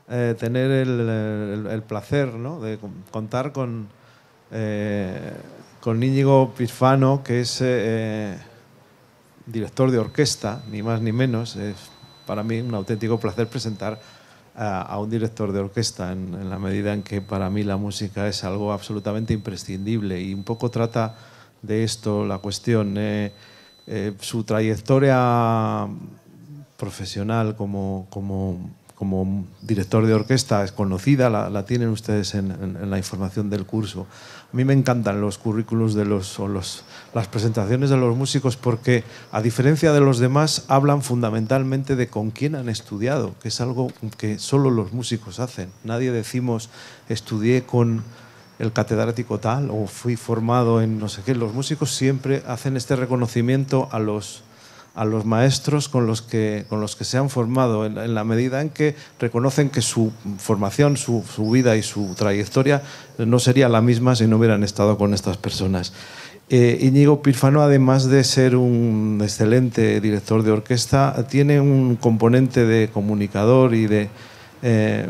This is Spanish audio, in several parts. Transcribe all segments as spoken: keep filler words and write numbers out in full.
eh, tener el, el, el placer, ¿no?, de contar con, eh, con Íñigo Pirfano, que es eh, director de orquesta, ni más ni menos. Es para mí un auténtico placer presentar a, a un director de orquesta, en, en la medida en que para mí la música es algo absolutamente imprescindible, y un poco trata de esto la cuestión. Eh, eh, su trayectoria profesional como, como, como director de orquesta es conocida, la, la tienen ustedes en, en, en la información del curso. A mí me encantan los currículos de los, o los, las presentaciones de los músicos, porque, a diferencia de los demás, hablan fundamentalmente de con quién han estudiado, que es algo que solo los músicos hacen. Nadie decimos estudié con el catedrático tal o fui formado en no sé qué. Los músicos siempre hacen este reconocimiento a los, a los maestros con los que, con los que se han formado, en, en la medida en que reconocen que su formación, su, su vida y su trayectoria no sería la misma si no hubieran estado con estas personas. Eh, Íñigo Pirfano, además de ser un excelente director de orquesta, tiene un componente de comunicador y de eh,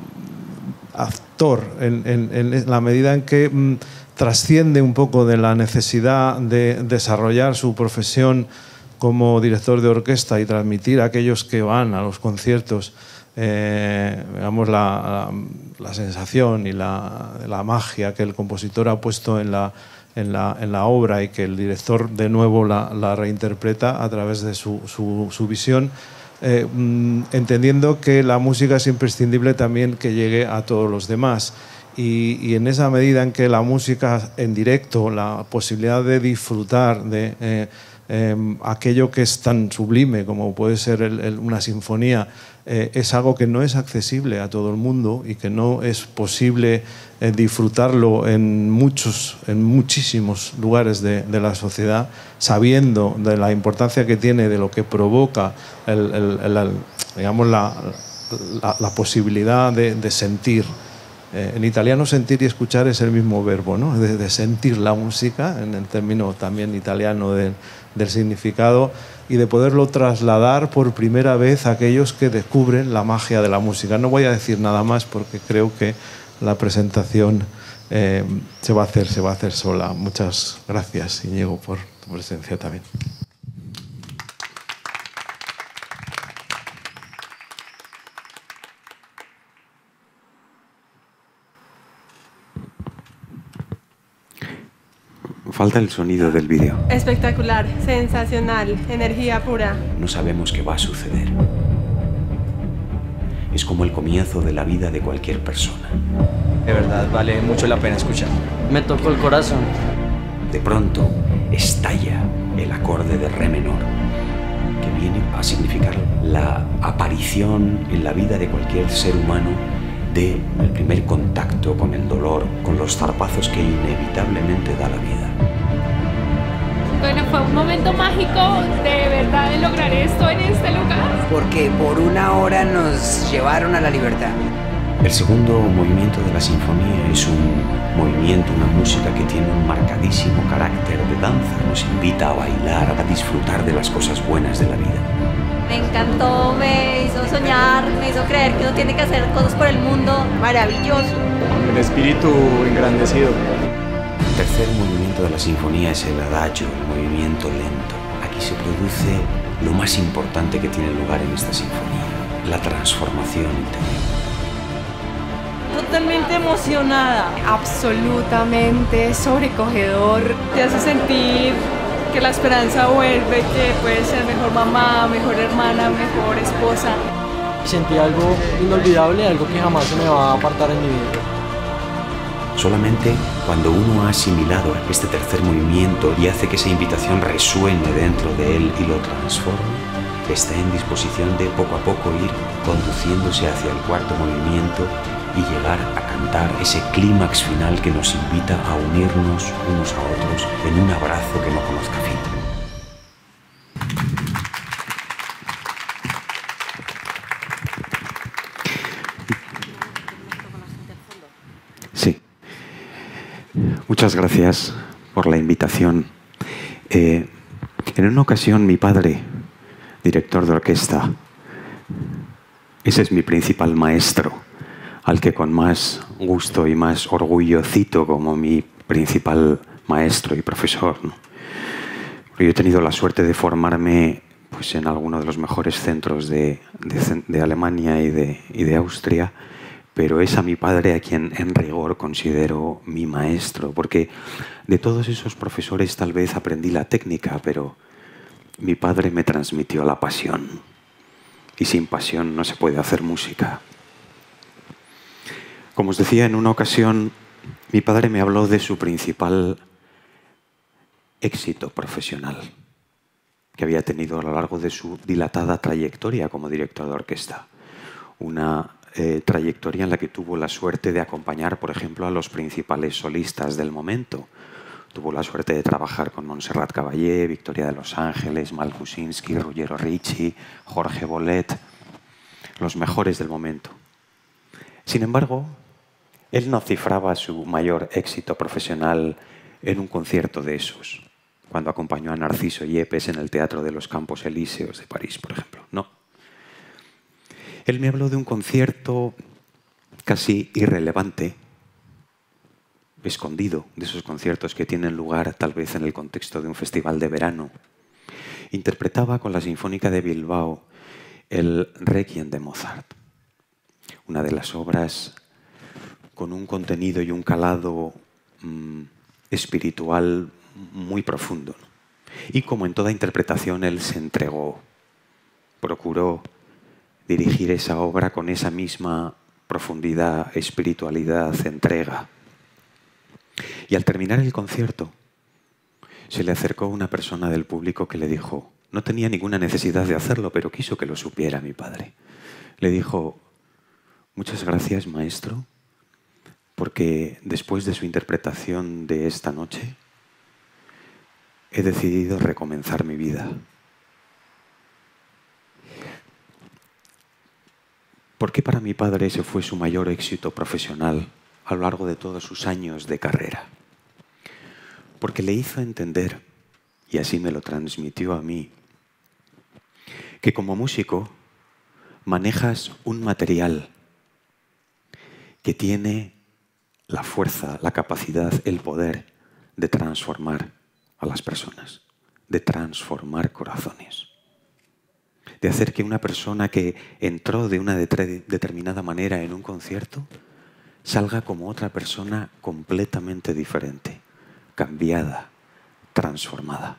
actor, en, en, en la medida en que mm, trasciende un poco de la necesidad de desarrollar su profesión como director de orquesta y transmitir a aquellos que van a los conciertos eh, digamos, la, la, la sensación y la, la magia que el compositor ha puesto en la, en la, en la obra, y que el director de nuevo la, la reinterpreta a través de su, su, su visión, eh, entendiendo que la música es imprescindible también que llegue a todos los demás. Y, y en esa medida en que la música en directo, la posibilidad de disfrutar de eh, eh, aquello que es tan sublime como puede ser el, el, una sinfonía, eh, es algo que no es accesible a todo el mundo y que no es posible eh, disfrutarlo en muchos, en muchísimos lugares de, de la sociedad, sabiendo de la importancia que tiene, de lo que provoca el, el, el, el, digamos, la, la, la posibilidad de, de sentir. Eh, en italiano sentir y escuchar es el mismo verbo, ¿no?, de, de sentir la música, en el término también italiano de, del significado, y de poderlo trasladar por primera vez a aquellos que descubren la magia de la música. No voy a decir nada más porque creo que la presentación eh, se va a hacer, se va a hacer sola. Muchas gracias, Íñigo, por tu presencia también. Falta el sonido del vídeo. Espectacular, sensacional, energía pura. No sabemos qué va a suceder. Es como el comienzo de la vida de cualquier persona. De verdad, vale mucho la pena escuchar. Me tocó el corazón. De pronto, estalla el acorde de re menor, que viene a significar la aparición en la vida de cualquier ser humano del primer contacto con el dolor, con los zarpazos que inevitablemente da la vida. Bueno, fue un momento mágico de verdad de lograr esto en este lugar. Porque por una hora nos llevaron a la libertad. El segundo movimiento de la sinfonía es un movimiento, una música que tiene un marcadísimo carácter de danza. Nos invita a bailar, a disfrutar de las cosas buenas de la vida. Me encantó, me hizo soñar, me hizo creer que uno tiene que hacer cosas por el mundo. Maravilloso. El espíritu engrandecido. El tercer movimiento de la sinfonía es el adagio, el movimiento lento. Aquí se produce lo más importante que tiene lugar en esta sinfonía, la transformación interior. Totalmente emocionada. Absolutamente sobrecogedor. Te hace sentir que la esperanza vuelve, que puedes ser mejor mamá, mejor hermana, mejor esposa. Sentí algo inolvidable, algo que jamás se me va a apartar en mi vida. Solamente cuando uno ha asimilado este tercer movimiento y hace que esa invitación resuene dentro de él y lo transforme, está en disposición de poco a poco ir conduciéndose hacia el cuarto movimiento y llegar a cantar ese clímax final que nos invita a unirnos unos a otros en un abrazo que no conozca fin. Sí. Muchas gracias por la invitación. Eh, en una ocasión mi padre, director de orquesta, Ese es mi principal maestro, al que con más gusto y más orgullo cito como mi principal maestro y profesor, ¿no? Yo he tenido la suerte de formarme pues, en alguno de los mejores centros de, de, de Alemania y de, y de Austria, pero es a mi padre a quien en rigor considero mi maestro, porque de todos esos profesores tal vez aprendí la técnica, pero mi padre me transmitió la pasión, y sin pasión no se puede hacer música. Como os decía, en una ocasión mi padre me habló de su principal éxito profesional que había tenido a lo largo de su dilatada trayectoria como director de orquesta. Una eh, trayectoria en la que tuvo la suerte de acompañar, por ejemplo, a los principales solistas del momento. Tuvo la suerte de trabajar con Montserrat Caballé, Victoria de Los Ángeles, Mal Kuczynski, Ruggiero Ricci, Jorge Bolet, los mejores del momento. Sin embargo, él no cifraba su mayor éxito profesional en un concierto de esos, cuando acompañó a Narciso Yepes en el Teatro de los Campos Elíseos de París, por ejemplo. No. Él me habló de un concierto casi irrelevante, escondido, de esos conciertos que tienen lugar tal vez en el contexto de un festival de verano. Interpretaba con la Sinfónica de Bilbao el Requiem de Mozart, una de las obras con un contenido y un calado mmm, espiritual muy profundo. Y como en toda interpretación, él se entregó, procuró dirigir esa obra con esa misma profundidad, espiritualidad, entrega. Y al terminar el concierto, se le acercó una persona del público que le dijo, no tenía ninguna necesidad de hacerlo, pero quiso que lo supiera mi padre. Le dijo, muchas gracias, maestro, porque después de su interpretación de esta noche, he decidido recomenzar mi vida. ¿Por qué para mi padre ese fue su mayor éxito profesional a lo largo de todos sus años de carrera? Porque le hizo entender, y así me lo transmitió a mí, que como músico manejas un material que tiene la fuerza, la capacidad, el poder de transformar a las personas, de transformar corazones, de hacer que una persona que entró de una de- determinada manera en un concierto salga como otra persona completamente diferente, cambiada, transformada.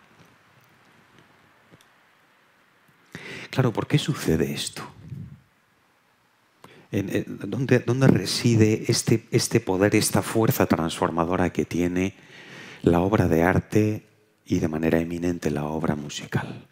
Claro, ¿por qué sucede esto? En, en, ¿dónde, ¿Dónde reside este, este poder, esta fuerza transformadora que tiene la obra de arte y de manera eminente la obra musical?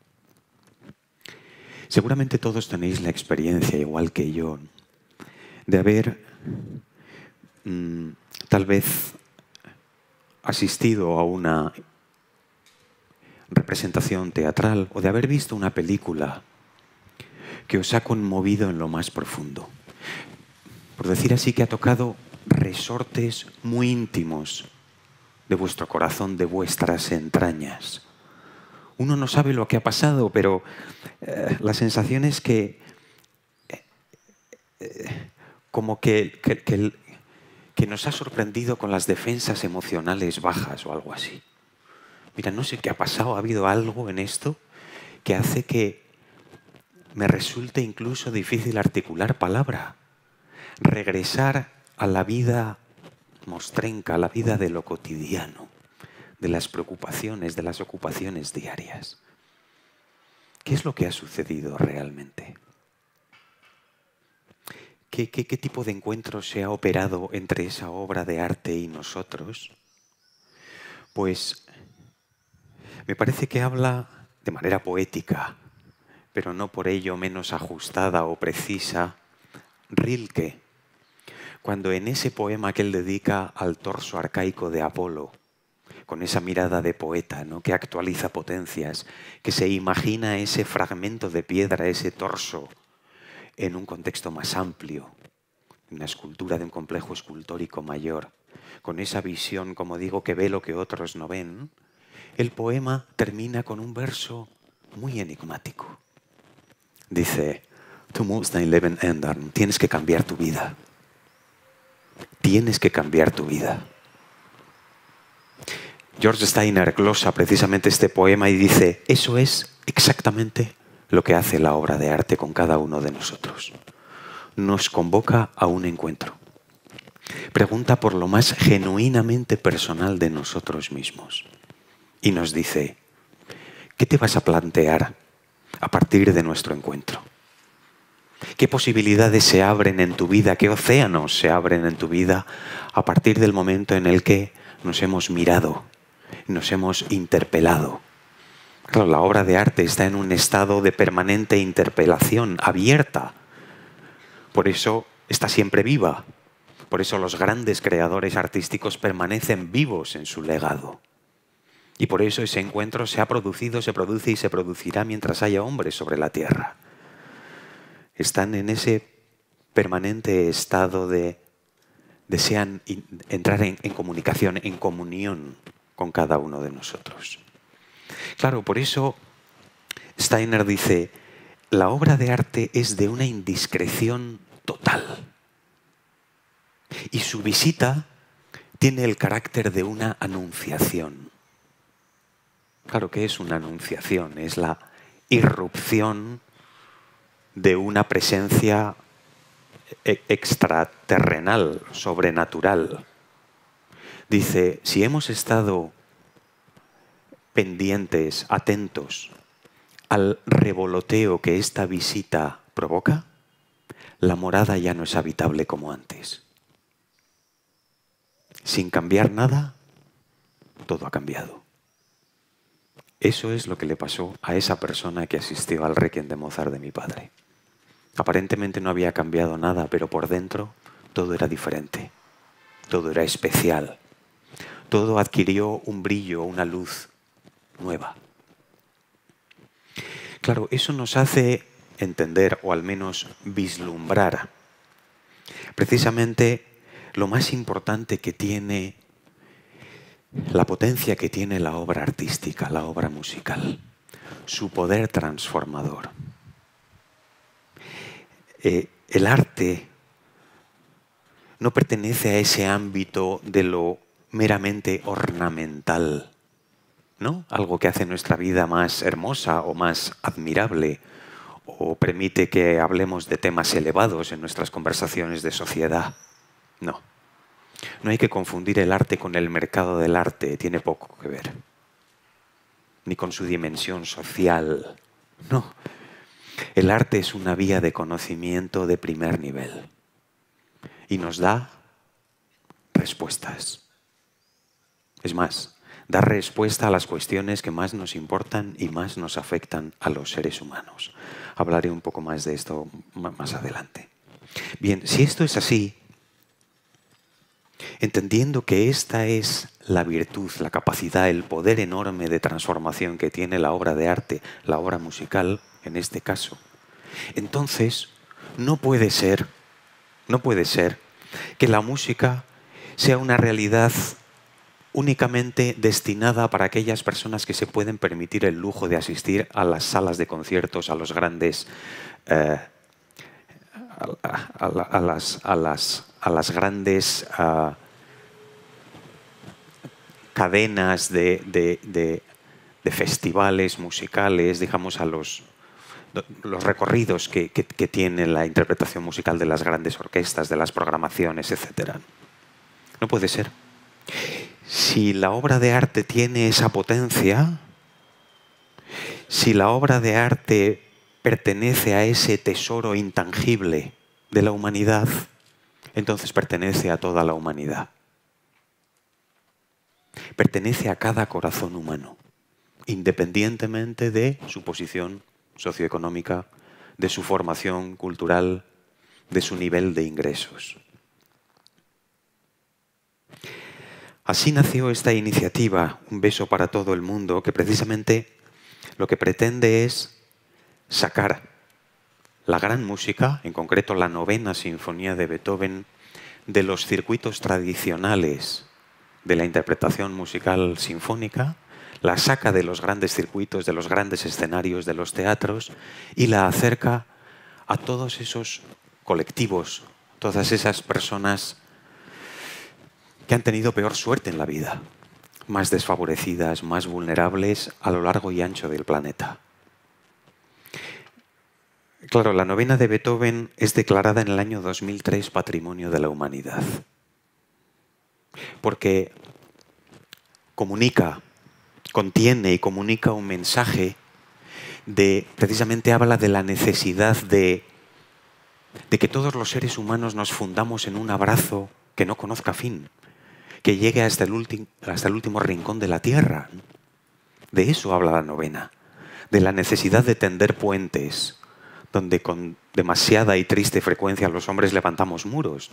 Seguramente todos tenéis la experiencia, igual que yo, de haber mmm, tal vez asistido a una representación teatral o de haber visto una película que os ha conmovido en lo más profundo. Por decir así, que ha tocado resortes muy íntimos de vuestro corazón, de vuestras entrañas. Uno no sabe lo que ha pasado, pero eh, la sensación es que eh, eh, como que, que, que, que nos ha sorprendido con las defensas emocionales bajas o algo así. Mira, no sé qué ha pasado, ha habido algo en esto que hace que me resulte incluso difícil articular palabra. Regresar a la vida mostrenca, a la vida de lo cotidiano, de las preocupaciones, de las ocupaciones diarias. ¿Qué es lo que ha sucedido realmente? ¿Qué, qué, qué tipo de encuentro se ha operado entre esa obra de arte y nosotros? Pues me parece que habla de manera poética, pero no por ello menos ajustada o precisa, Rilke, cuando en ese poema que él dedica al torso arcaico de Apolo, con esa mirada de poeta, ¿no?, que actualiza potencias, que se imagina ese fragmento de piedra, ese torso, en un contexto más amplio, una escultura de un complejo escultórico mayor, con esa visión, como digo, que ve lo que otros no ven, el poema termina con un verso muy enigmático. Dice, Du musst dein Leben ändern. Tienes que cambiar tu vida. Tienes que cambiar tu vida. George Steiner glosa precisamente este poema y dice, eso es exactamente lo que hace la obra de arte con cada uno de nosotros. Nos convoca a un encuentro. Pregunta por lo más genuinamente personal de nosotros mismos. Y nos dice, ¿qué te vas a plantear a partir de nuestro encuentro? ¿Qué posibilidades se abren en tu vida? ¿Qué océanos se abren en tu vida a partir del momento en el que nos hemos mirado, nos hemos interpelado? Claro, la obra de arte está en un estado de permanente interpelación, abierta. Por eso está siempre viva. Por eso los grandes creadores artísticos permanecen vivos en su legado. Y por eso ese encuentro se ha producido, se produce y se producirá mientras haya hombres sobre la tierra. Están en ese permanente estado de desean entrar en, en comunicación, en comunión con cada uno de nosotros. Claro, por eso Steiner dice, la obra de arte es de una indiscreción total. Y su visita tiene el carácter de una anunciación. Claro, ¿qué es una anunciación? Es la irrupción de una presencia extraterrenal, sobrenatural. Dice, si hemos estado pendientes, atentos al revoloteo que esta visita provoca, la morada ya no es habitable como antes. Sin cambiar nada, todo ha cambiado. Eso es lo que le pasó a esa persona que asistió al Requiem de Mozart de mi padre. Aparentemente no había cambiado nada, pero por dentro todo era diferente. Todo era especial. Todo adquirió un brillo, una luz nueva. Claro, eso nos hace entender, o al menos vislumbrar, precisamente lo más importante que tiene, la potencia que tiene la obra artística, la obra musical, su poder transformador. Eh, el arte no pertenece a ese ámbito de lo meramente ornamental, ¿no? Algo que hace nuestra vida más hermosa o más admirable, o permite que hablemos de temas elevados en nuestras conversaciones de sociedad. No. No hay que confundir el arte con el mercado del arte, tiene poco que ver. Ni con su dimensión social. No. El arte es una vía de conocimiento de primer nivel. Y nos da respuestas. Es más, da respuesta a las cuestiones que más nos importan y más nos afectan a los seres humanos. Hablaré un poco más de esto más adelante. Bien, si esto es así, entendiendo que esta es la virtud, la capacidad, el poder enorme de transformación que tiene la obra de arte, la obra musical, en este caso, entonces no puede ser, no puede ser que la música sea una realidad únicamente destinada para aquellas personas que se pueden permitir el lujo de asistir a las salas de conciertos, a los grandes, eh, a, a, a, a, las, a, las, a las grandes uh, cadenas de, de, de, de festivales musicales, digamos, a los, los recorridos que, que, que tiene la interpretación musical de las grandes orquestas, de las programaciones, etcétera. No puede ser. Si la obra de arte tiene esa potencia, si la obra de arte pertenece a ese tesoro intangible de la humanidad, entonces pertenece a toda la humanidad. Pertenece a cada corazón humano, independientemente de su posición socioeconómica, de su formación cultural, de su nivel de ingresos. Así nació esta iniciativa, Un beso para todo el mundo, que precisamente lo que pretende es sacar la gran música, en concreto la novena sinfonía de Beethoven, de los circuitos tradicionales de la interpretación musical sinfónica, la saca de los grandes circuitos, de los grandes escenarios, de los teatros, y la acerca a todos esos colectivos, todas esas personas que han tenido peor suerte en la vida, más desfavorecidas, más vulnerables a lo largo y ancho del planeta. Claro, la novena de Beethoven es declarada en el año dos mil tres Patrimonio de la Humanidad, porque comunica, contiene y comunica un mensaje de, precisamente habla de la necesidad de, de que todos los seres humanos nos fundamos en un abrazo que no conozca fin, que llegue hasta el, último, hasta el último rincón de la tierra. De eso habla la novena, de la necesidad de tender puentes, donde con demasiada y triste frecuencia los hombres levantamos muros.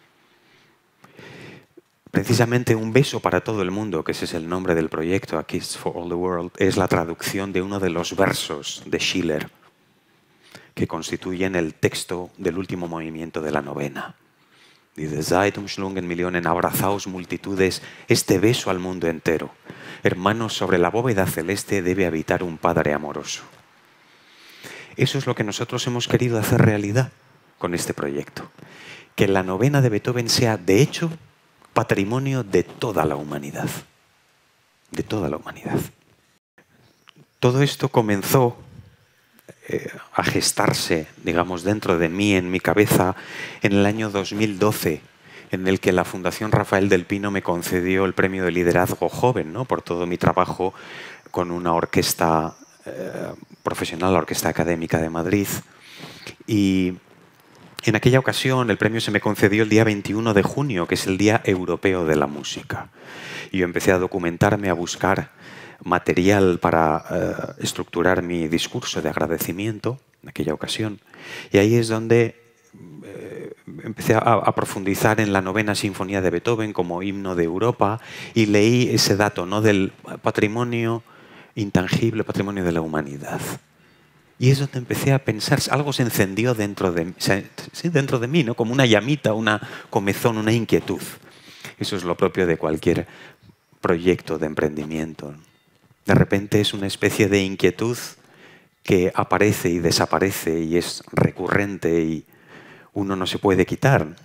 Precisamente Un beso para todo el mundo, que ese es el nombre del proyecto, A Kiss for All the World, es la traducción de uno de los versos de Schiller, que constituyen el texto del último movimiento de la novena. Dice, Seid umschlungen Millionen, abrazaos multitudes, este beso al mundo entero. Hermanos, sobre la bóveda celeste debe habitar un Padre amoroso. Eso es lo que nosotros hemos querido hacer realidad con este proyecto. Que la novena de Beethoven sea, de hecho, patrimonio de toda la humanidad. De toda la humanidad. Todo esto comenzó eh, a gestarse, digamos, dentro de mí, en mi cabeza, en el año dos mil doce, en el que la Fundación Rafael del Pino me concedió el premio de liderazgo joven, ¿no? Por todo mi trabajo con una orquesta eh, profesional, la Orquesta Académica de Madrid. Y en aquella ocasión el premio se me concedió el día veintiuno de junio, que es el Día Europeo de la Música. Y yo empecé a documentarme, a buscar material para eh, estructurar mi discurso de agradecimiento en aquella ocasión. Y ahí es donde eh, empecé a, a profundizar en la novena Sinfonía de Beethoven como himno de Europa y leí ese dato, ¿no?, del patrimonio intangible, patrimonio de la humanidad. Y es donde empecé a pensar, algo se encendió dentro de, sí, dentro de mí, ¿no?, como una llamita, una comezón, una inquietud. Eso es lo propio de cualquier proyecto de emprendimiento. De repente es una especie de inquietud que aparece y desaparece y es recurrente y uno no se puede quitar.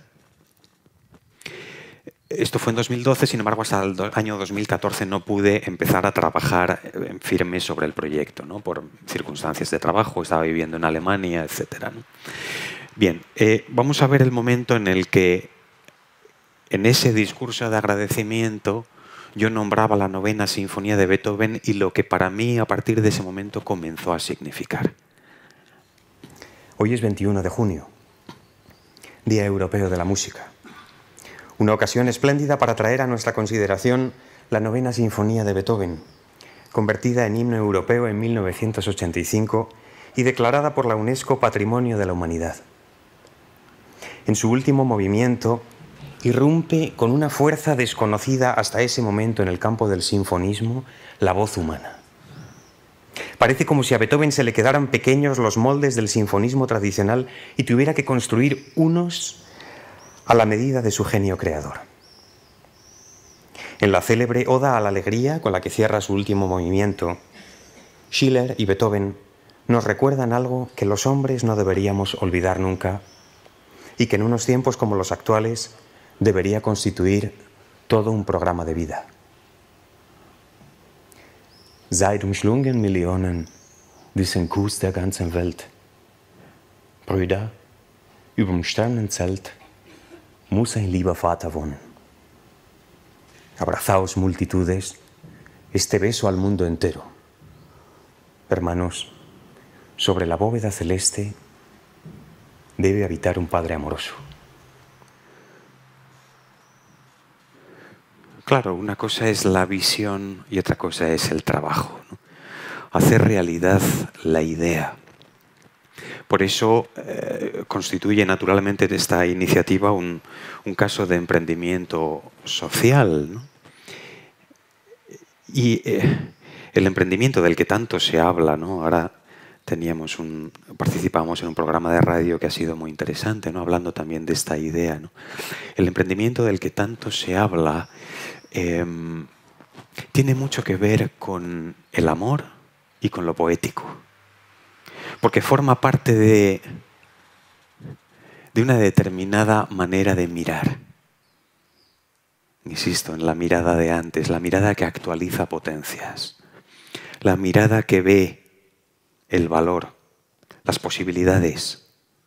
Esto fue en dos mil doce, sin embargo, hasta el año dos mil catorce no pude empezar a trabajar en firme sobre el proyecto, ¿no?, por circunstancias de trabajo, estaba viviendo en Alemania, etcétera, ¿no? Bien, eh, vamos a ver el momento en el que, en ese discurso de agradecimiento, yo nombraba la novena Sinfonía de Beethoven y lo que para mí, a partir de ese momento, comenzó a significar. Hoy es veintiuno de junio, Día Europeo de la Música. Una ocasión espléndida para traer a nuestra consideración la novena Sinfonía de Beethoven, convertida en himno europeo en mil novecientos ochenta y cinco y declarada por la UNESCO Patrimonio de la Humanidad. En su último movimiento, irrumpe con una fuerza desconocida hasta ese momento en el campo del sinfonismo la voz humana. Parece como si a Beethoven se le quedaran pequeños los moldes del sinfonismo tradicional y tuviera que construir unos a la medida de su genio creador. En la célebre Oda a la Alegría, con la que cierra su último movimiento, Schiller y Beethoven nos recuerdan algo que los hombres no deberíamos olvidar nunca y que en unos tiempos como los actuales debería constituir todo un programa de vida. Seid umschlungen Millionen, diesen Kuss der ganzen Welt. Brüder, überm Sternenzelt muss ein lieber Vater wohnen. Abrazaos multitudes, este beso al mundo entero. Hermanos, sobre la bóveda celeste debe habitar un Padre amoroso. Claro, una cosa es la visión y otra cosa es el trabajo, ¿no? Hacer realidad la idea. Por eso eh, constituye naturalmente esta iniciativa un, un caso de emprendimiento social, ¿no? Y eh, el emprendimiento del que tanto se habla, ¿no? Ahora teníamos un, participamos en un programa de radio que ha sido muy interesante, ¿no?, hablando también de esta idea, ¿no? El emprendimiento del que tanto se habla eh, tiene mucho que ver con el amor y con lo poético. Porque forma parte de, de una determinada manera de mirar. Insisto, en la mirada de antes, la mirada que actualiza potencias, la mirada que ve el valor, las posibilidades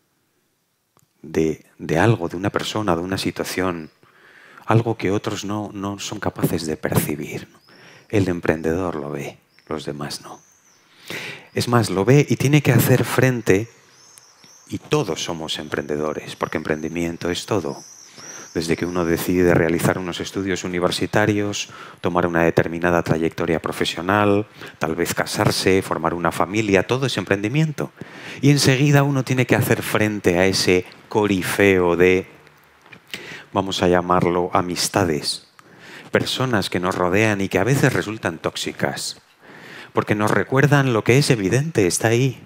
de, de algo, de una persona, de una situación, algo que otros no, no son capaces de percibir. El emprendedor lo ve, los demás no. Es más, lo ve y tiene que hacer frente, y todos somos emprendedores, porque emprendimiento es todo. Desde que uno decide realizar unos estudios universitarios, tomar una determinada trayectoria profesional, tal vez casarse, formar una familia, todo es emprendimiento. Y enseguida uno tiene que hacer frente a ese corifeo de, vamos a llamarlo, amistades. Personas que nos rodean y que a veces resultan tóxicas, porque nos recuerdan lo que es evidente, está ahí.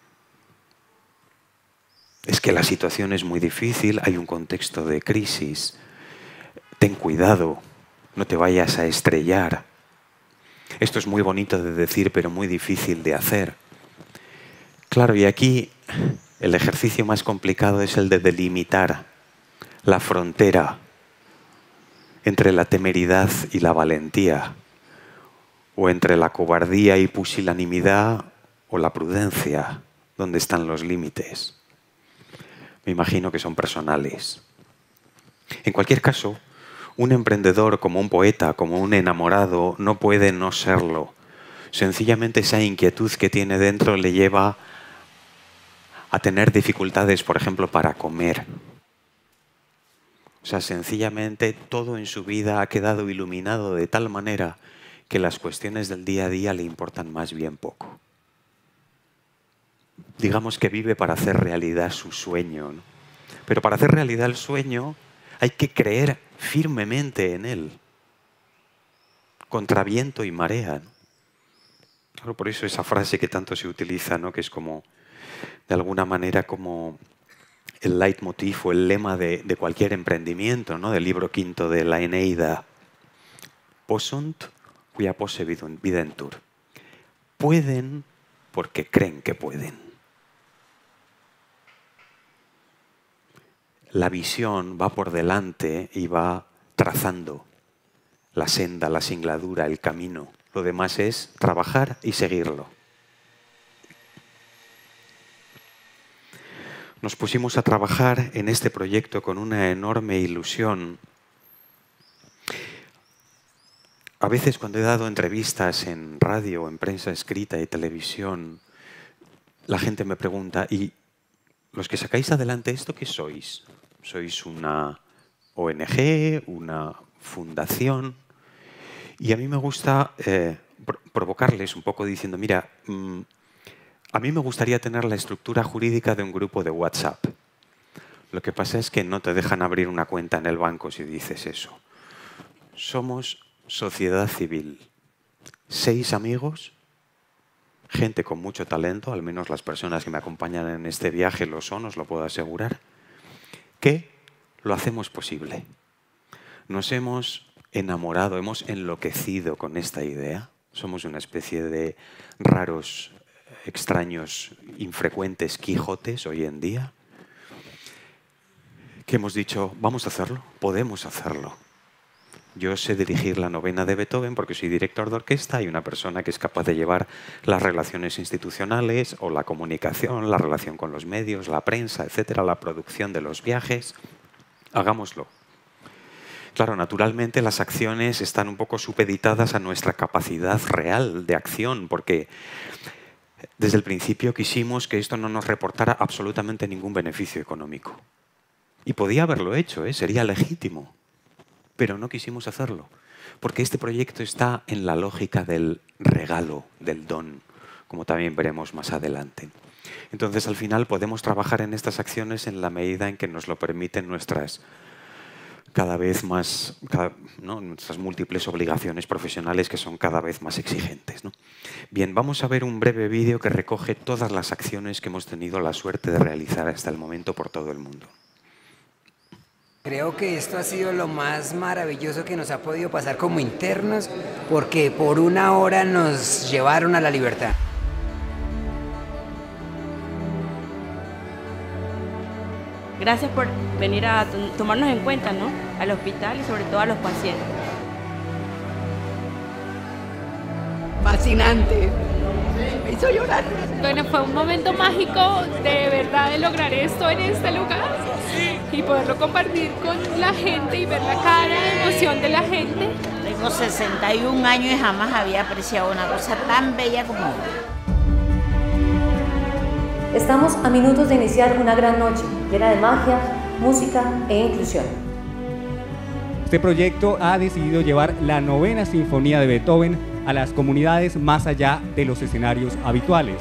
Es que la situación es muy difícil, hay un contexto de crisis. Ten cuidado, no te vayas a estrellar. Esto es muy bonito de decir, pero muy difícil de hacer. Claro, y aquí el ejercicio más complicado es el de delimitar la frontera entre la temeridad y la valentía, o entre la cobardía y pusilanimidad o la prudencia. ¿Dónde están los límites? Me imagino que son personales. En cualquier caso, un emprendedor como un poeta, como un enamorado, no puede no serlo. Sencillamente esa inquietud que tiene dentro le lleva a tener dificultades, por ejemplo, para comer. O sea, sencillamente todo en su vida ha quedado iluminado de tal manera que las cuestiones del día a día le importan más bien poco. Digamos que vive para hacer realidad su sueño, ¿no? Pero para hacer realidad el sueño hay que creer firmemente en él, contra viento y marea, ¿no? Claro, por eso esa frase que tanto se utiliza, ¿no? Que es como, de alguna manera, como el leitmotiv o el lema de, de cualquier emprendimiento, ¿no? Del libro quinto de la Eneida. Possunt quia posse videntur. Pueden porque creen que pueden. La visión va por delante y va trazando la senda, la singladura, el camino. Lo demás es trabajar y seguirlo. Nos pusimos a trabajar en este proyecto con una enorme ilusión. A veces cuando he dado entrevistas en radio, en prensa escrita y televisión, la gente me pregunta, ¿y los que sacáis adelante esto qué sois? ¿Sois una O N G, una fundación? Y a mí me gusta eh, provocarles un poco diciendo, mira, mmm, a mí me gustaría tener la estructura jurídica de un grupo de WhatsApp. Lo que pasa es que no te dejan abrir una cuenta en el banco si dices eso. Somos sociedad civil, seis amigos, gente con mucho talento, al menos las personas que me acompañan en este viaje lo son, os lo puedo asegurar, que lo hacemos posible. Nos hemos enamorado, hemos enloquecido con esta idea. Somos una especie de raros, extraños, infrecuentes Quijotes hoy en día, que hemos dicho, vamos a hacerlo, podemos hacerlo. Yo sé dirigir la novena de Beethoven porque soy director de orquesta y una persona que es capaz de llevar las relaciones institucionales o la comunicación, la relación con los medios, la prensa, etcétera, la producción de los viajes. Hagámoslo. Claro, naturalmente las acciones están un poco supeditadas a nuestra capacidad real de acción porque desde el principio quisimos que esto no nos reportara absolutamente ningún beneficio económico. Y podía haberlo hecho, ¿eh? Sería legítimo. Pero no quisimos hacerlo, porque este proyecto está en la lógica del regalo, del don, como también veremos más adelante. Entonces, al final, podemos trabajar en estas acciones en la medida en que nos lo permiten nuestras cada vez más, cada, ¿no? nuestras múltiples obligaciones profesionales que son cada vez más exigentes, ¿no? Bien, vamos a ver un breve vídeo que recoge todas las acciones que hemos tenido la suerte de realizar hasta el momento por todo el mundo. Creo que esto ha sido lo más maravilloso que nos ha podido pasar como internos, porque por una hora nos llevaron a la libertad. Gracias por venir a tomarnos en cuenta, ¿no?, al hospital y sobre todo a los pacientes. Fascinante. Me hizo llorar. Bueno, fue un momento mágico de verdad de lograr esto en este lugar y poderlo compartir con la gente y ver la cara de emoción de la gente. Tengo sesenta y un años y jamás había apreciado una cosa tan bella como esta. Estamos a minutos de iniciar una gran noche llena de magia, música e inclusión. Este proyecto ha decidido llevar la novena sinfonía de Beethoven a las comunidades más allá de los escenarios habituales.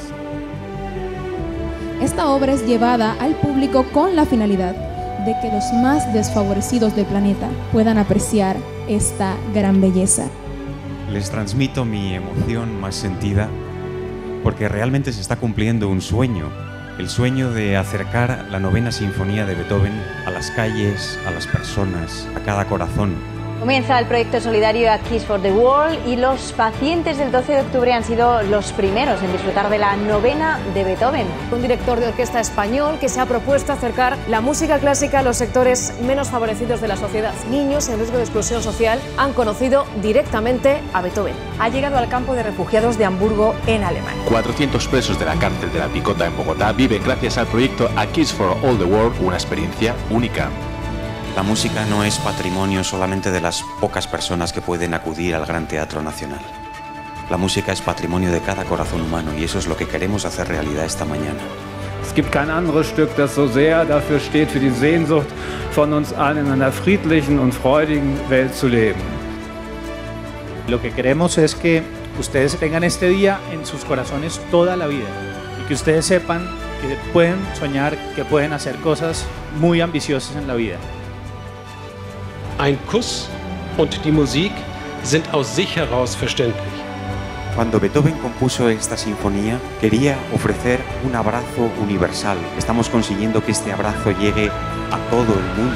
Esta obra es llevada al público con la finalidad de que los más desfavorecidos del planeta puedan apreciar esta gran belleza. Les transmito mi emoción más sentida porque realmente se está cumpliendo un sueño, el sueño de acercar la novena sinfonía de Beethoven a las calles, a las personas, a cada corazón. Comienza el proyecto solidario A Kiss for the World y los pacientes del doce de octubre han sido los primeros en disfrutar de la novena de Beethoven. Un director de orquesta español que se ha propuesto acercar la música clásica a los sectores menos favorecidos de la sociedad. Niños en riesgo de exclusión social han conocido directamente a Beethoven. Ha llegado al campo de refugiados de Hamburgo, en Alemania. cuatrocientos presos de la cárcel de la Picota en Bogotá viven gracias al proyecto A Kiss for All the World una experiencia única. La música no es patrimonio solamente de las pocas personas que pueden acudir al Gran Teatro Nacional. La música es patrimonio de cada corazón humano y eso es lo que queremos hacer realidad esta mañana. Es gibt kein anderes Stück, das so sehr dafür steht, für die Sehnsucht von uns allen in einer friedlichen und freudigen Welt zu leben. Lo que queremos es que ustedes tengan este día en sus corazones toda la vida y que ustedes sepan que pueden soñar, que pueden hacer cosas muy ambiciosas en la vida. Ein Kuss und die Musik sind aus sich heraus verständlich. Cuando Beethoven compuso esta sinfonía, quería ofrecer un abrazo universal. Estamos consiguiendo que este abrazo llegue a todo el mundo.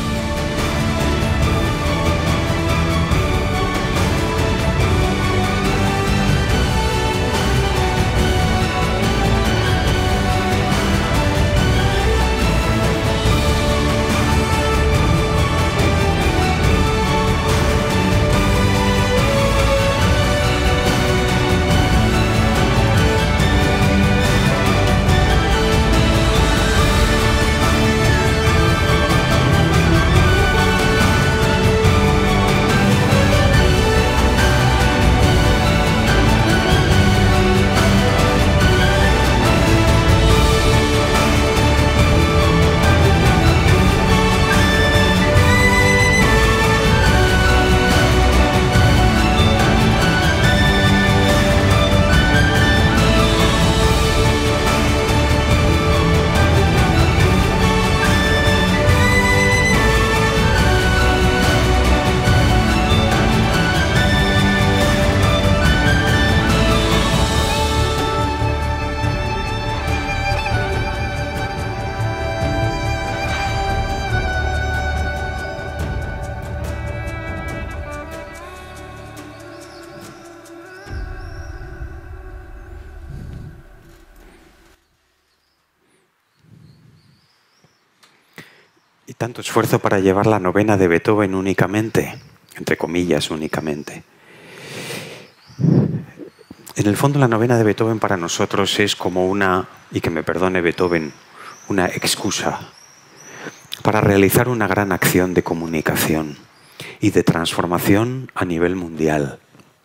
Y tanto esfuerzo para llevar la novena de Beethoven únicamente, entre comillas únicamente. En el fondo la novena de Beethoven para nosotros es como una, y que me perdone Beethoven, una excusa para realizar una gran acción de comunicación y de transformación a nivel mundial.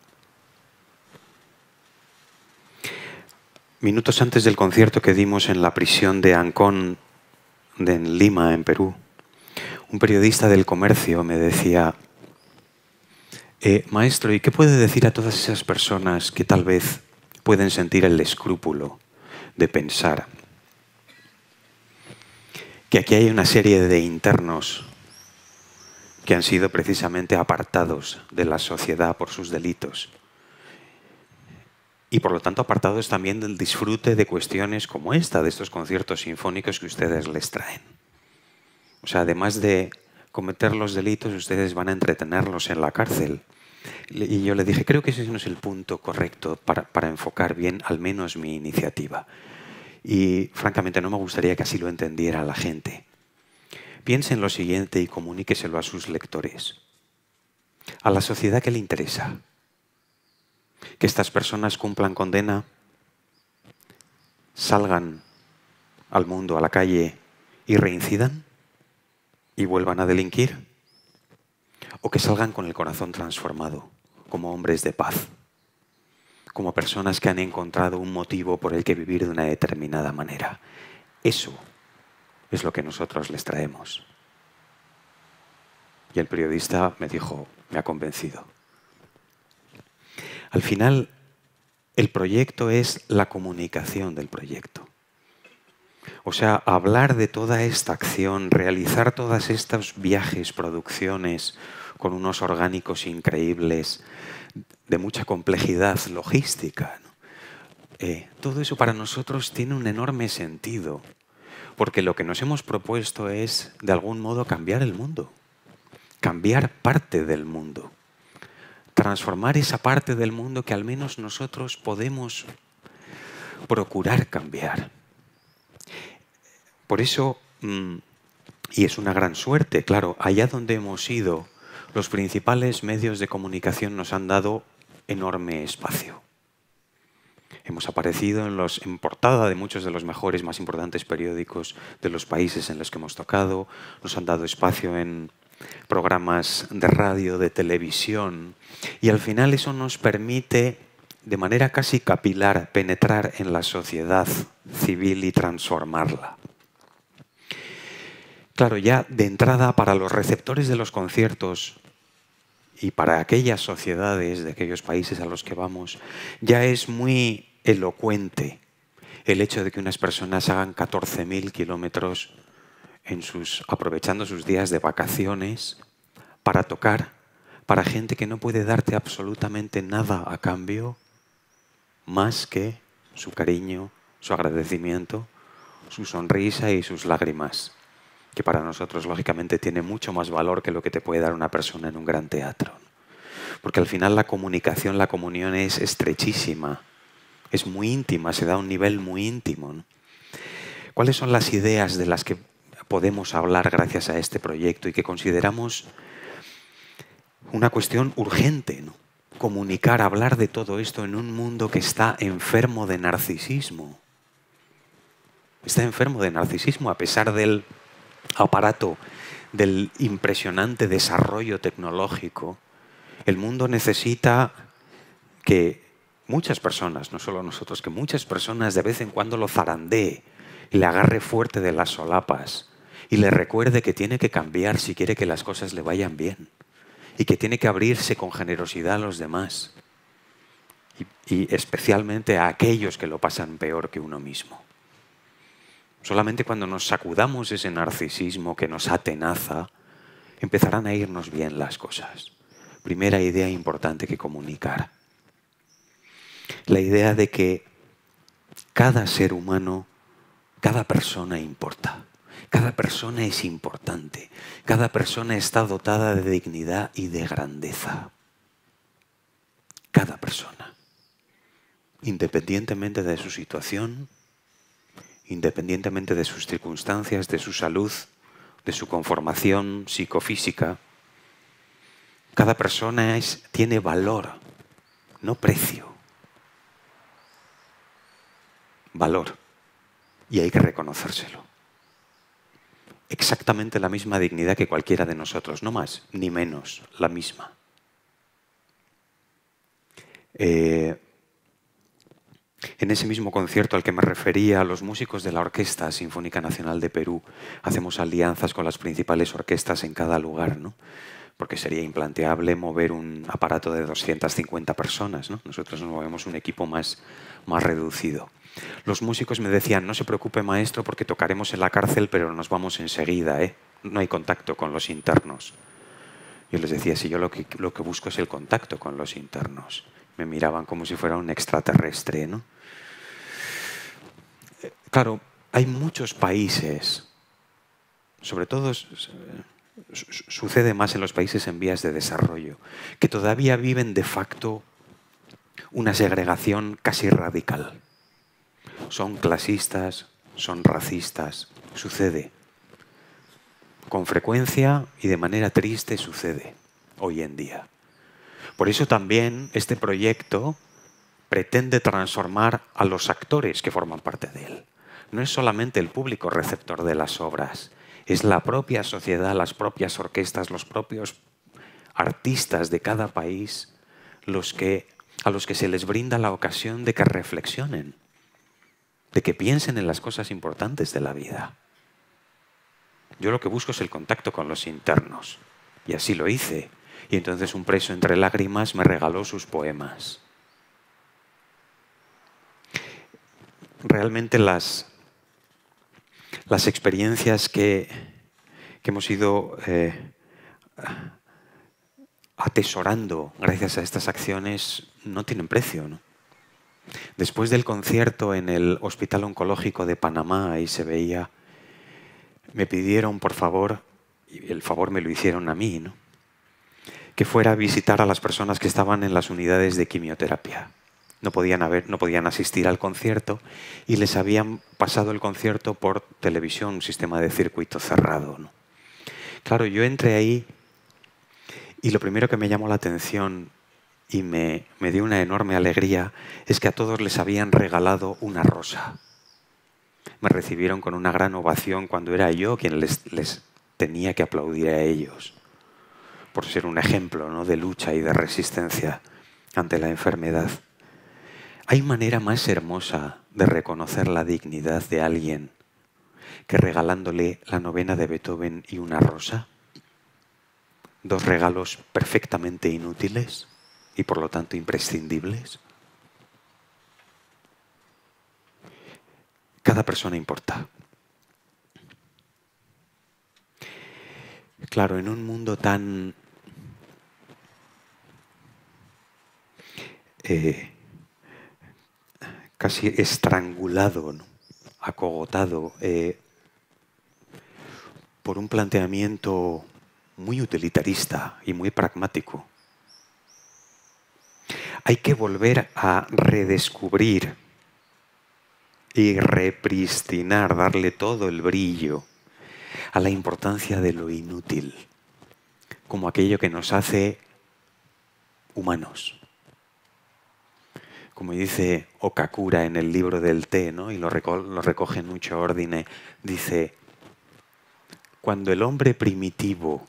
Minutos antes del concierto que dimos en la prisión de Ancón, de en Lima, en Perú, un periodista del Comercio me decía, eh, maestro, ¿y qué puede decir a todas esas personas que tal vez pueden sentir el escrúpulo de pensar que aquí hay una serie de internos que han sido precisamente apartados de la sociedad por sus delitos y por lo tanto apartados también del disfrute de cuestiones como esta, de estos conciertos sinfónicos que ustedes les traen? O sea, además de cometer los delitos, ustedes van a entretenerlos en la cárcel. Y yo le dije, creo que ese no es el punto correcto para, para enfocar bien al menos mi iniciativa. Y francamente no me gustaría que así lo entendiera la gente. piense en lo siguiente y comuníqueselo a sus lectores. ¿A la sociedad qué le interesa? ¿Que estas personas cumplan condena? ¿Salgan al mundo, a la calle y reincidan? ¿Y vuelvan a delinquir? ¿O que salgan con el corazón transformado, como hombres de paz? Como personas que han encontrado un motivo por el que vivir de una determinada manera. Eso es lo que nosotros les traemos. Y el periodista me dijo, me ha convencido. Al final, el proyecto es la comunicación del proyecto. O sea, hablar de toda esta acción, realizar todos estos viajes, producciones, con unos orgánicos increíbles, de mucha complejidad logística, ¿no? Eh, todo eso para nosotros tiene un enorme sentido, porque lo que nos hemos propuesto es, de algún modo, cambiar el mundo, cambiar parte del mundo, transformar esa parte del mundo que al menos nosotros podemos procurar cambiar. Por eso, y es una gran suerte, claro, allá donde hemos ido, los principales medios de comunicación nos han dado enorme espacio. Hemos aparecido en, los, en portada de muchos de los mejores, más importantes periódicos de los países en los que hemos tocado. Nos han dado espacio en programas de radio, de televisión. Y al final eso nos permite, de manera casi capilar, penetrar en la sociedad civil y transformarla. Claro, ya de entrada, para los receptores de los conciertos y para aquellas sociedades de aquellos países a los que vamos, ya es muy elocuente el hecho de que unas personas hagan catorce mil kilómetros en sus, aprovechando sus días de vacaciones para tocar, para gente que no puede darte absolutamente nada a cambio más que su cariño, su agradecimiento, su sonrisa y sus lágrimas, que para nosotros lógicamente tiene mucho más valor que lo que te puede dar una persona en un gran teatro. Porque al final la comunicación, la comunión es estrechísima, es muy íntima, se da a un nivel muy íntimo, ¿no? ¿Cuáles son las ideas de las que podemos hablar gracias a este proyecto y que consideramos una cuestión urgente, ¿no? Comunicar, hablar de todo esto en un mundo que está enfermo de narcisismo. Está enfermo de narcisismo a pesar del aparato, del impresionante desarrollo tecnológico. El mundo necesita que muchas personas, no solo nosotros, que muchas personas de vez en cuando lo zarandee y le agarre fuerte de las solapas y le recuerde que tiene que cambiar si quiere que las cosas le vayan bien y que tiene que abrirse con generosidad a los demás y, y especialmente a aquellos que lo pasan peor que uno mismo. Solamente cuando nos sacudamos ese narcisismo que nos atenaza, empezarán a irnos bien las cosas. Primera idea importante que comunicar. La idea de que cada ser humano, cada persona importa. Cada persona es importante. Cada persona está dotada de dignidad y de grandeza. Cada persona. Independientemente de su situación, independientemente de sus circunstancias, de su salud, de su conformación psicofísica, cada persona es, tiene valor, no precio. Valor. Y hay que reconocérselo. Exactamente la misma dignidad que cualquiera de nosotros, no más ni menos, la misma. Eh, en ese mismo concierto al que me refería, los músicos de la Orquesta Sinfónica Nacional de Perú hacemos alianzas con las principales orquestas en cada lugar, ¿no? Porque sería implanteable mover un aparato de doscientas cincuenta personas, ¿no? Nosotros nos movemos un equipo más, más reducido. Los músicos me decían, no se preocupe maestro porque tocaremos en la cárcel pero nos vamos enseguida, ¿eh? No hay contacto con los internos. Yo les decía, si yo lo que, lo que busco es el contacto con los internos. Me miraban como si fuera un extraterrestre, ¿no? Claro, hay muchos países, sobre todo sucede más en los países en vías de desarrollo, que todavía viven de facto una segregación casi radical. Son clasistas, son racistas, sucede. con frecuencia y de manera triste sucede hoy en día. Por eso también este proyecto pretende transformar a los actores que forman parte de él. No es solamente el público receptor de las obras, es la propia sociedad, las propias orquestas, los propios artistas de cada país los que, a los que se les brinda la ocasión de que reflexionen, de que piensen en las cosas importantes de la vida. Yo lo que busco es el contacto con los internos, y así lo hice. Y entonces un preso entre lágrimas me regaló sus poemas. Realmente las, las experiencias que, que hemos ido eh, atesorando gracias a estas acciones no tienen precio, ¿no? Después del concierto en el Hospital Oncológico de Panamá, ahí se veía, me pidieron por favor, y el favor me lo hicieron a mí, ¿no?, que fuera a visitar a las personas que estaban en las unidades de quimioterapia. No podían, haber, no podían asistir al concierto y les habían pasado el concierto por televisión, un sistema de circuito cerrado, ¿no? Claro, yo entré ahí y lo primero que me llamó la atención y me, me dio una enorme alegría es que a todos les habían regalado una rosa. Me recibieron con una gran ovación cuando era yo quien les, les tenía que aplaudir a ellos, por ser un ejemplo, ¿no?, de lucha y de resistencia ante la enfermedad. ¿Hay manera más hermosa de reconocer la dignidad de alguien que regalándole la novena de Beethoven y una rosa? Dos regalos perfectamente inútiles y por lo tanto imprescindibles. Cada persona importa. Claro, en un mundo tan eh, casi estrangulado, ¿no?, acogotado eh, por un planteamiento muy utilitarista y muy pragmático, hay que volver a redescubrir y repristinar, darle todo el brillo a la importancia de lo inútil, como aquello que nos hace humanos. Como dice Okakura en el libro del té, ¿no?, y lo, reco lo recoge en mucho orden, dice, cuando el hombre primitivo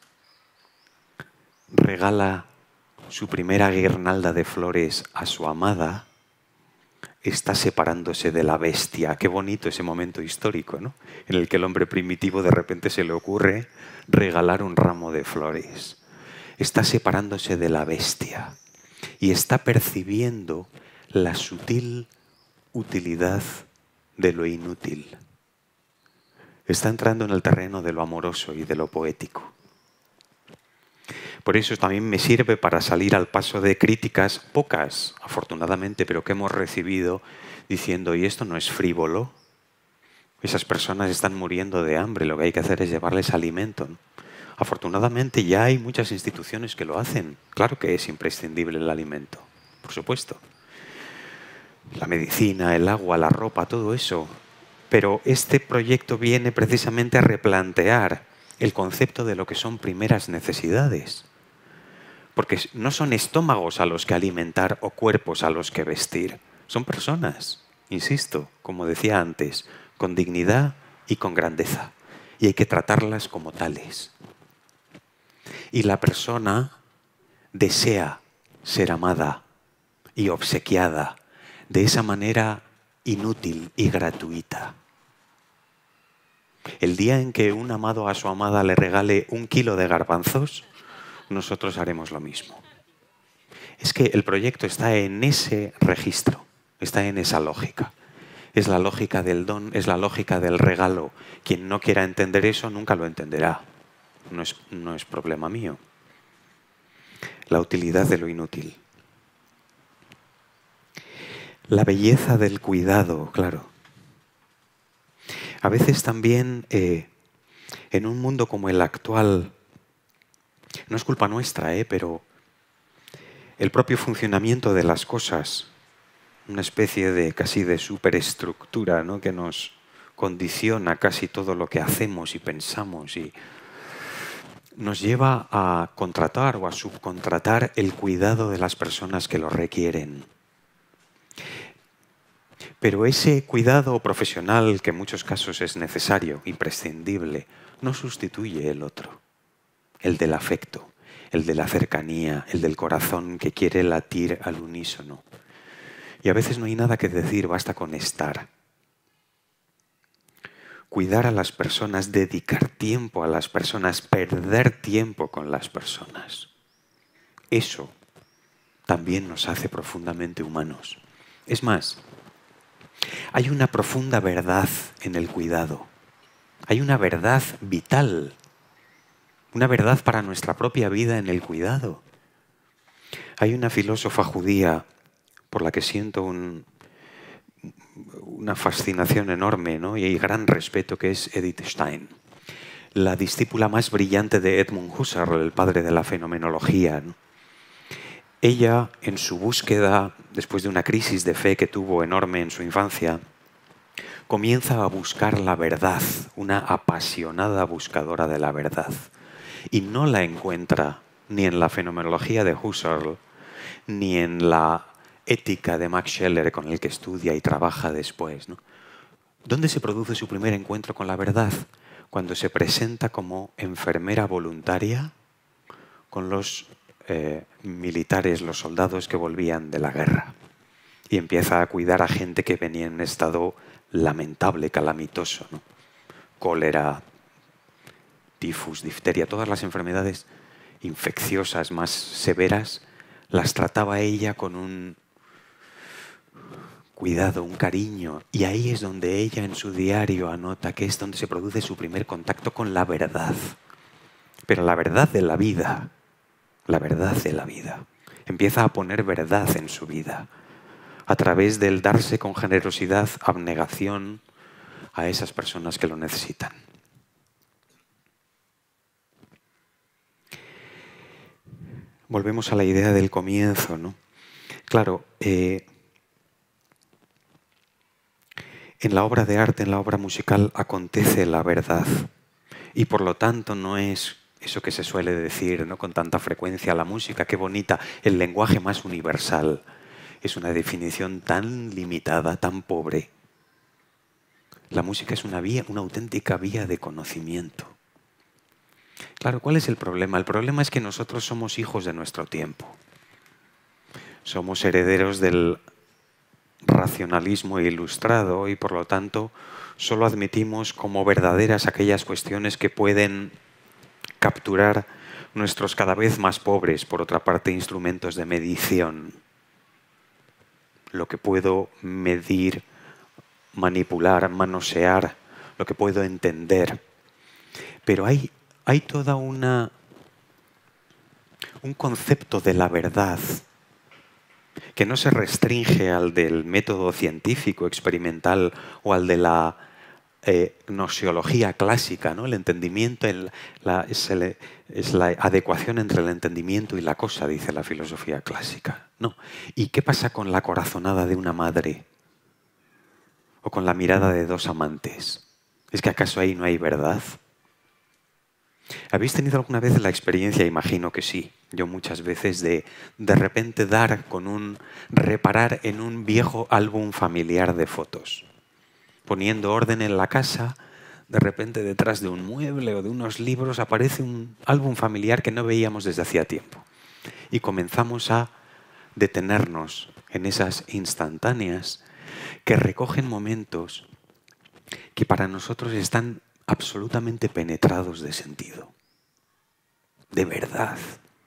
regala su primera guirnalda de flores a su amada, está separándose de la bestia. Qué bonito ese momento histórico, ¿no?, en el que el hombre primitivo de repente se le ocurre regalar un ramo de flores. Está separándose de la bestia y está percibiendo la sutil utilidad de lo inútil. Está entrando en el terreno de lo amoroso y de lo poético. Por eso también me sirve para salir al paso de críticas, pocas afortunadamente, pero que hemos recibido diciendo, ¿y esto no es frívolo? Esas personas están muriendo de hambre, lo que hay que hacer es llevarles alimento, ¿no? Afortunadamente ya hay muchas instituciones que lo hacen. Claro que es imprescindible el alimento, por supuesto. La medicina, el agua, la ropa, todo eso. Pero este proyecto viene precisamente a replantear el concepto de lo que son primeras necesidades. Porque no son estómagos a los que alimentar o cuerpos a los que vestir. Son personas, insisto, como decía antes, con dignidad y con grandeza. Y hay que tratarlas como tales. Y la persona desea ser amada y obsequiada de esa manera inútil y gratuita. El día en que un amado a su amada le regale un kilo de garbanzos, nosotros haremos lo mismo. Es que el proyecto está en ese registro, está en esa lógica. Es la lógica del don, es la lógica del regalo. Quien no quiera entender eso nunca lo entenderá. No es, no es problema mío. La utilidad de lo inútil. La belleza del cuidado, claro. A veces también, eh, en un mundo como el actual, no es culpa nuestra, eh, pero el propio funcionamiento de las cosas, una especie de casi de superestructura, ¿no?, que nos condiciona casi todo lo que hacemos y pensamos y nos lleva a contratar o a subcontratar el cuidado de las personas que lo requieren. Pero ese cuidado profesional, que en muchos casos es necesario, imprescindible, no sustituye el otro, el del afecto, el de la cercanía, el del corazón que quiere latir al unísono. Y a veces no hay nada que decir, basta con estar. Cuidar a las personas, dedicar tiempo a las personas, perder tiempo con las personas. Eso también nos hace profundamente humanos. Es más, hay una profunda verdad en el cuidado. Hay una verdad vital, una verdad para nuestra propia vida en el cuidado. Hay una filósofa judía por la que siento un... una fascinación enorme, ¿no? Y gran respeto, que es Edith Stein, la discípula más brillante de Edmund Husserl, el padre de la fenomenología, ¿no? Ella, en su búsqueda, después de una crisis de fe que tuvo enorme en su infancia, comienza a buscar la verdad, una apasionada buscadora de la verdad, y no la encuentra ni en la fenomenología de Husserl, ni en la ética de Max Scheler, con el que estudia y trabaja después, ¿no? ¿Dónde se produce su primer encuentro con la verdad? Cuando se presenta como enfermera voluntaria con los eh, militares, los soldados que volvían de la guerra. Y empieza a cuidar a gente que venía en un estado lamentable, calamitoso, ¿no? Cólera, tifus, difteria, todas las enfermedades infecciosas más severas las trataba ella con un cuidado, un cariño, y ahí es donde ella en su diario anota que es donde se produce su primer contacto con la verdad. Pero la verdad de la vida, la verdad de la vida. Empieza a poner verdad en su vida, a través del darse con generosidad, abnegación a esas personas que lo necesitan. Volvemos a la idea del comienzo, ¿no? Claro, eh, en la obra de arte, en la obra musical, acontece la verdad. Y por lo tanto no es eso que se suele decir, ¿no?, con tanta frecuencia, la música, qué bonita, el lenguaje más universal. Es una definición tan limitada, tan pobre. La música es una vía, una auténtica vía de conocimiento. Claro, ¿cuál es el problema? El problema es que nosotros somos hijos de nuestro tiempo. Somos herederos del racionalismo ilustrado y, por lo tanto, solo admitimos como verdaderas aquellas cuestiones que pueden capturar nuestros cada vez más pobres, por otra parte, instrumentos de medición. Lo que puedo medir, manipular, manosear, lo que puedo entender. Pero hay, hay toda una, un concepto de la verdad que no se restringe al del método científico, experimental o al de la eh, gnoseología clásica, ¿no? El entendimiento el, la, es, el, es la adecuación entre el entendimiento y la cosa, dice la filosofía clásica. No. ¿Y qué pasa con la corazonada de una madre? ¿O con la mirada de dos amantes? ¿Es que acaso ahí no hay verdad? ¿Habéis tenido alguna vez la experiencia, imagino que sí, yo muchas veces, de de repente dar con un, reparar en un viejo álbum familiar de fotos? Poniendo orden en la casa, de repente detrás de un mueble o de unos libros aparece un álbum familiar que no veíamos desde hacía tiempo. Y comenzamos a detenernos en esas instantáneas que recogen momentos que para nosotros están absolutamente penetrados de sentido, de verdad.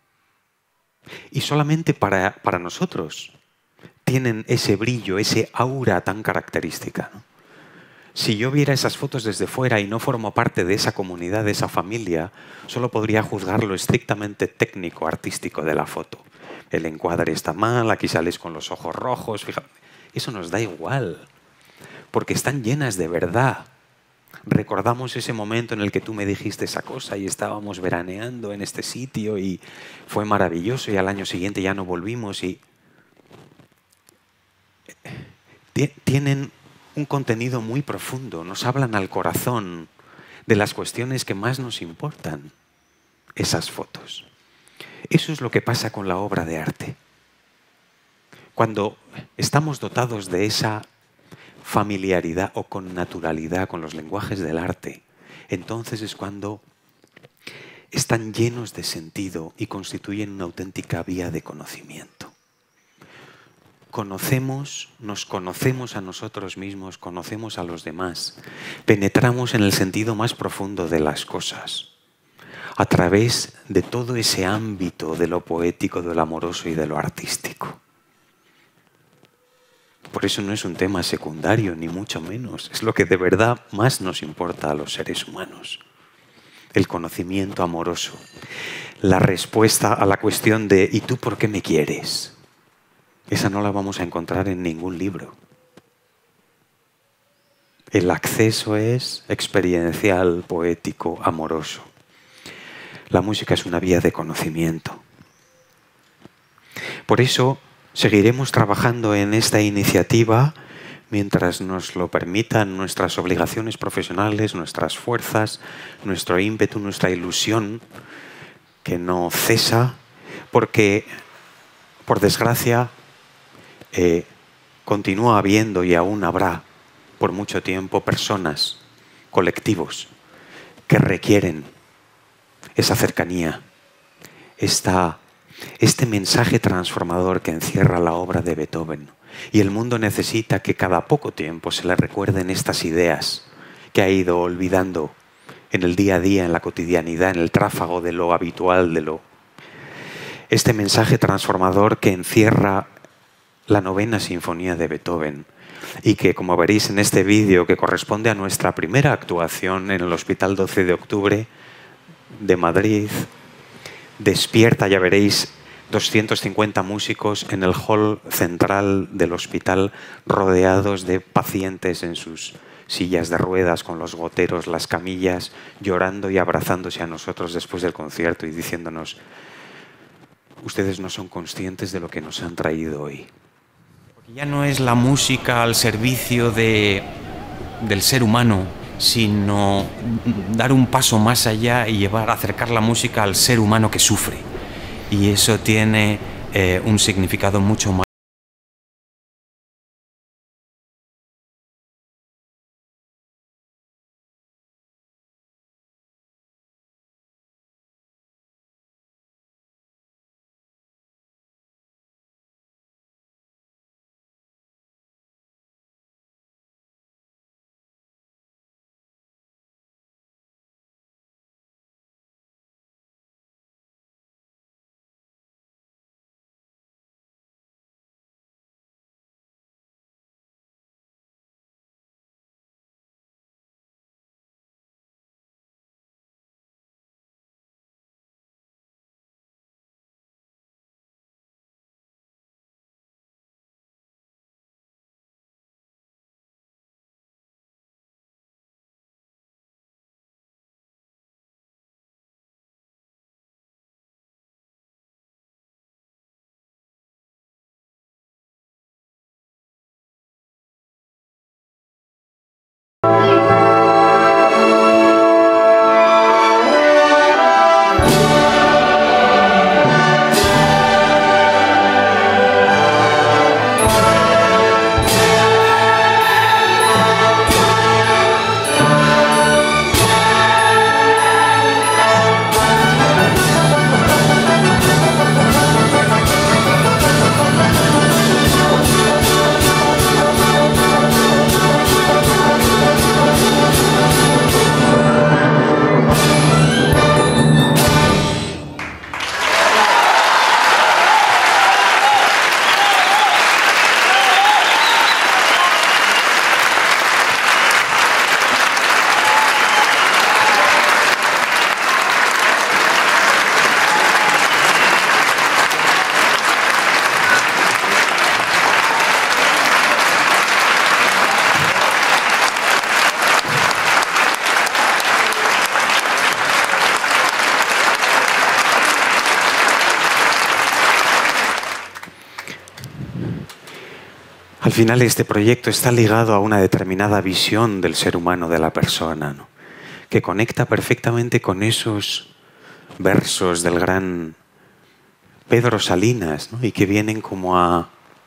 Y solamente para, para nosotros tienen ese brillo, ese aura tan característica, ¿no? Si yo viera esas fotos desde fuera y no formo parte de esa comunidad, de esa familia, solo podría juzgar lo estrictamente técnico, artístico de la foto. El encuadre está mal, aquí sales con los ojos rojos, fíjate. Eso nos da igual, porque están llenas de verdad. Recordamos ese momento en el que tú me dijiste esa cosa y estábamos veraneando en este sitio y fue maravilloso y al año siguiente ya no volvimos y tienen un contenido muy profundo, nos hablan al corazón de las cuestiones que más nos importan, esas fotos. Eso es lo que pasa con la obra de arte. Cuando estamos dotados de esa familiaridad o con naturalidad con los lenguajes del arte, entonces es cuando están llenos de sentido y constituyen una auténtica vía de conocimiento. Conocemos, nos conocemos a nosotros mismos, conocemos a los demás, penetramos en el sentido más profundo de las cosas, a través de todo ese ámbito de lo poético, de lo amoroso y de lo artístico. Por eso no es un tema secundario, ni mucho menos. Es lo que de verdad más nos importa a los seres humanos. El conocimiento amoroso. La respuesta a la cuestión de ¿y tú por qué me quieres? Esa no la vamos a encontrar en ningún libro. El acceso es experiencial, poético, amoroso. La música es una vía de conocimiento. Por eso seguiremos trabajando en esta iniciativa mientras nos lo permitan nuestras obligaciones profesionales, nuestras fuerzas, nuestro ímpetu, nuestra ilusión, que no cesa, porque, por desgracia, eh, continúa habiendo y aún habrá por mucho tiempo personas, colectivos, que requieren esa cercanía, esta Este mensaje transformador que encierra la obra de Beethoven. Y el mundo necesita que cada poco tiempo se le recuerden estas ideas que ha ido olvidando en el día a día, en la cotidianidad, en el tráfago de lo habitual, de lo... Este mensaje transformador que encierra la novena sinfonía de Beethoven y que, como veréis en este vídeo, que corresponde a nuestra primera actuación en el Hospital doce de octubre de Madrid, despierta, ya veréis, doscientos cincuenta músicos en el hall central del hospital, rodeados de pacientes en sus sillas de ruedas, con los goteros, las camillas, llorando y abrazándose a nosotros después del concierto y diciéndonos: ustedes no son conscientes de lo que nos han traído hoy. Porque ya no es la música al servicio de, del ser humano, sino dar un paso más allá y llevar, acercar la música al ser humano que sufre. Y eso tiene eh, un significado mucho más Al final este proyecto está ligado a una determinada visión del ser humano, de la persona, ¿no? Que conecta perfectamente con esos versos del gran Pedro Salinas, ¿no? Y que vienen como a,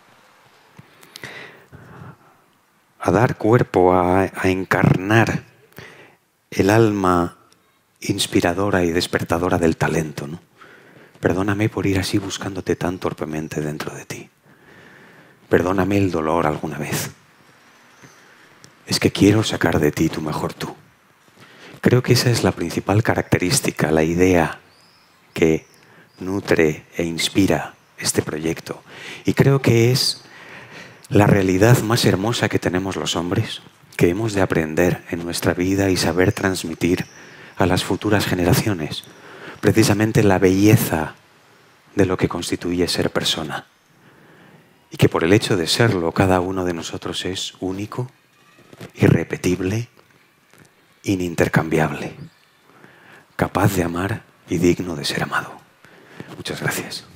a dar cuerpo, a, a encarnar el alma inspiradora y despertadora del talento, ¿no? Perdóname por ir así buscándote tan torpemente dentro de ti. Perdóname el dolor alguna vez. Es que quiero sacar de ti tu mejor tú. Creo que esa es la principal característica, la idea que nutre e inspira este proyecto. Y creo que es la realidad más hermosa que tenemos los hombres, que hemos de aprender en nuestra vida y saber transmitir a las futuras generaciones. Precisamente la belleza de lo que constituye ser persona. Y que por el hecho de serlo, cada uno de nosotros es único, irrepetible, inintercambiable, capaz de amar y digno de ser amado. Muchas gracias.